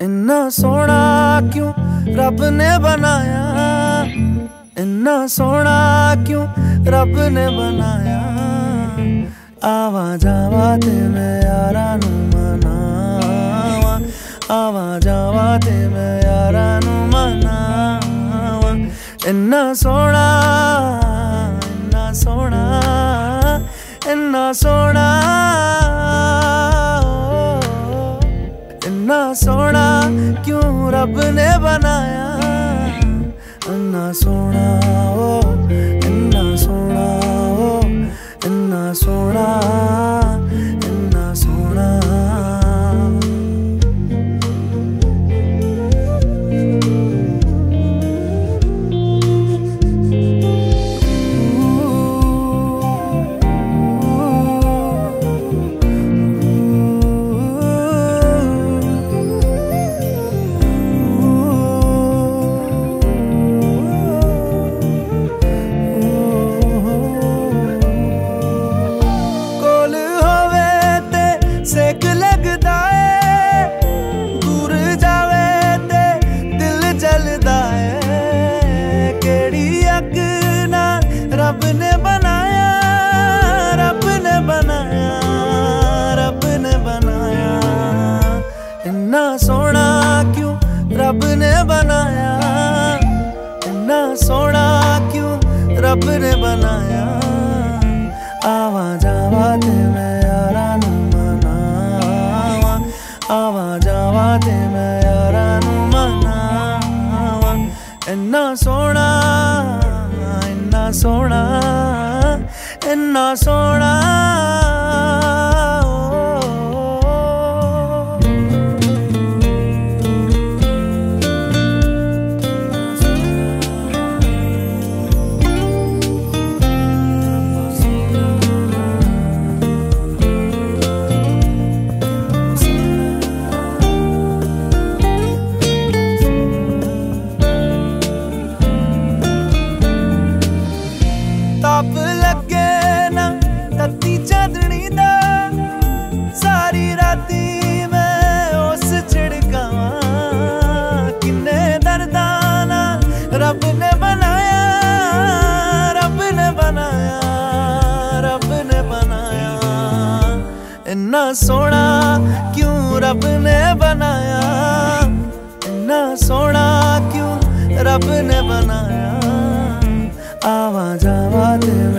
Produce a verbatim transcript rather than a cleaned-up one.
इन्ना सोना क्यों रब ने बनाया, इन्ना सोना क्यों रब ने बनाया। आवा जावा ते मैं यारा नू मनावा, आवा जावा ते मैं यारा नू मनावा। इन्ना सोना इन्ना सोना इन्ना सोना इन्ना सोना क्यों रब ने बनाया। इन्ना सोना ओ इन्ना सोना ओ इन्ना सोना इन्ना सोना। सेक लगदा है दूर जावे ते दिल जलदा है। केड़ी अग ना रब ने बनाया, रब ने बनाया, रब ने बनाया। इन्ना सोना क्यों रब ने बनाया, इन्ना सोना क्यों रब ने बनाया। आवा जावा ते मैं यारा नू मनावा, आवा जावा ते मैं यारा नू मनावा। इन्ना सोना इन्ना सोना इन्ना सोना। ताप लगे ना तत्ती चांदनी दा, सारी राती मैं उस छिड़कावा। किन्ने दर्दा ना रब ने बनाया, रब ने बनाया, रब ने बनाया। इन्ना सोना क्यों रब ने बनाया, इन्ना सोना क्यों रब ने बनाया। आवा जावा ते